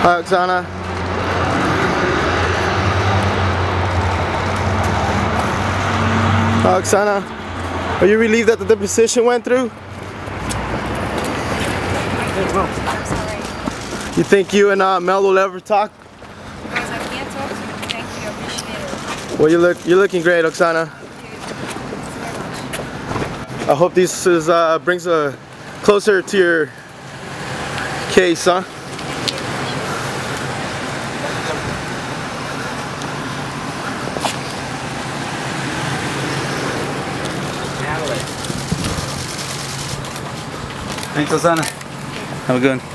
Hi, Oksana. Oksana, are you relieved that the deposition went through? I'm sorry. You think you and Mel will ever talk? Guys, I can't talk to you. Thank you. I appreciate it. Well, you're looking great, Oksana. I hope this is brings a closer to your case, huh? Thanks, Oksana. Have a good one.